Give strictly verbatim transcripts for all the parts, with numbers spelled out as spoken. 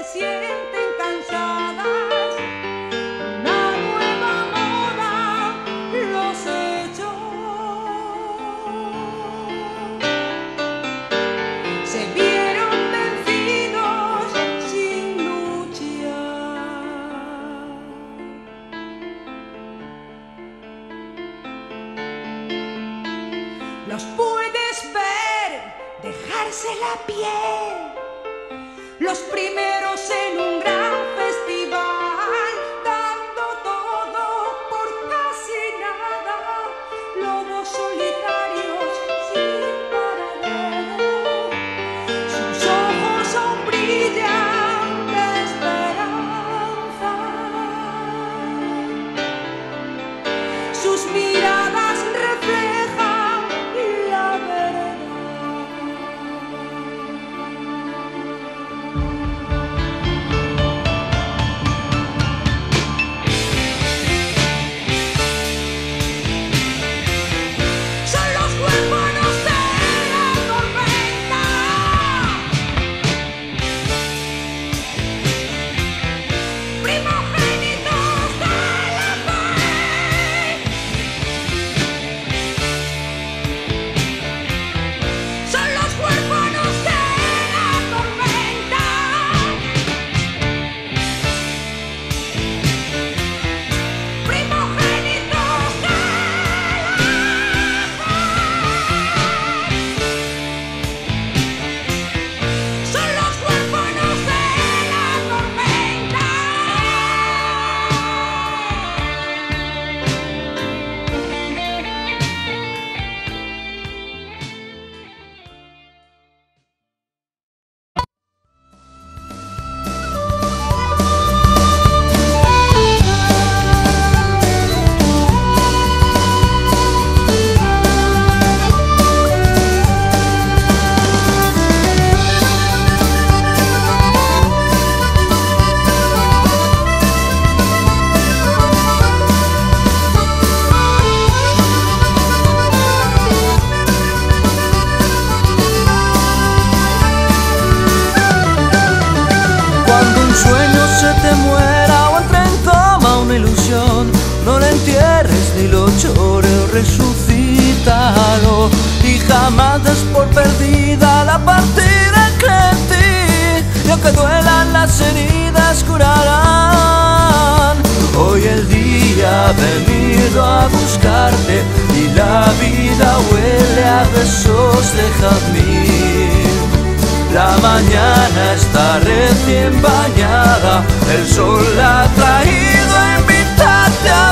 sienten cansadas, una nueva moda los echó. Se vieron vencidos sin luchar. Los puedes ver dejarse la piel, los primeros en un gran festival, dando todo por casi nada, lobos solitarios sin paradero. Sus ojos aún brillan de esperanza, sus miradas reflejan la verdad. Son los huérfanos de la tormenta, primogénitos de la fe. Son los huérfanos de la tormenta, primogénitos de la fe. Son los huérfanos de la tormenta. Cuando un sueño se te muera o entre en coma una ilusión, no la entierres ni lo llores, resucítalo y jamás des por perdida la partida que en ti, y aunque duelan las heridas curarán. Hoy el día ha venido a buscarte y la vida huele a besos de jazmín. La mañana está recién bañada, el sol la ha traído a invitarte a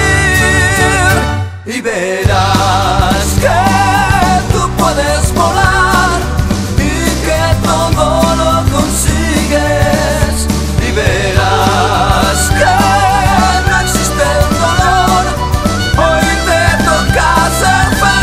vivir. Y verás que tú puedes volar y que todo lo consigues. Y verás que no existe el dolor, hoy te toca ser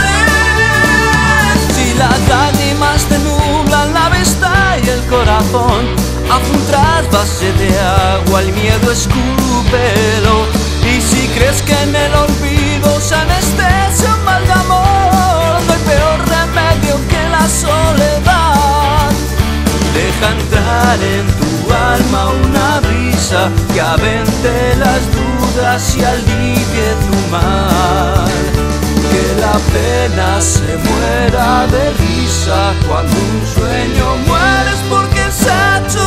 feliz. Si las lágrimas te nublan la vista y el corazón, haz un trasvase de agua, el miedo escúpelo. Y si crees que en el olvido se anestesia un mal de amor, no hay peor remedio que la soledad. Deja entrar en tu alma una brisa que avente las dudas y alivie tu mal. Que la pena se muera de risa, cuando un sueño mueres porque se ha hecho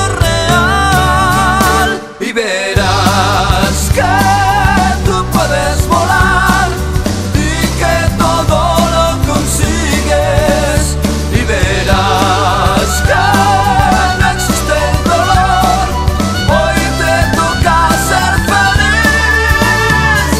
real. Y verás que tú puedes volar y que todo lo consigues. Y verás que no existe el dolor, hoy te toca ser feliz.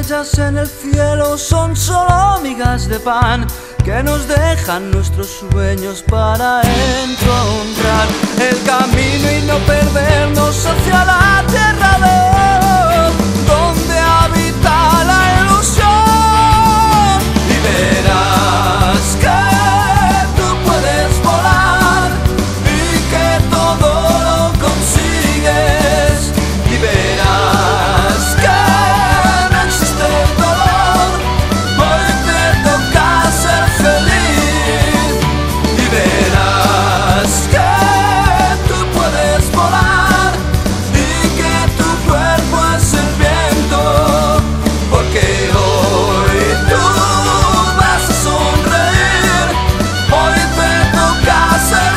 estrellas en el cielo son solo migas de pan que nos dejan nuestros sueños para encontrar el camino y no perdernos hacia la tierra de donde habita la ilusión. Y verás que tú puedes volar y que todo lo consigues. Y verás que no existe el dolor, hoy te toca ser feliz. Y verás que tú puedes volar y que tu cuerpo es el viento, porque hoy tú vas a sonreír, hoy te toca ser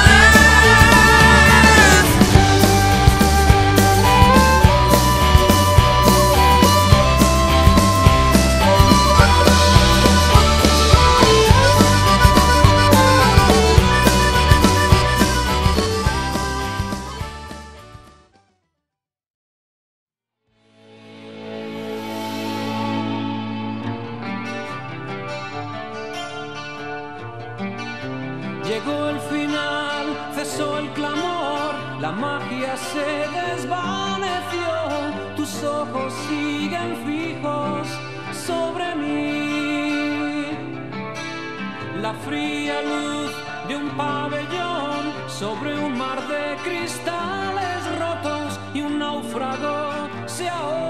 feliz. Llegó el final, cesó el clamor, la magia se desvaneció, tus ojos siguen fijos sobre mí. La fría luz de un pabellón sobre un mar de cristales rotos y un náufrago se ahoga.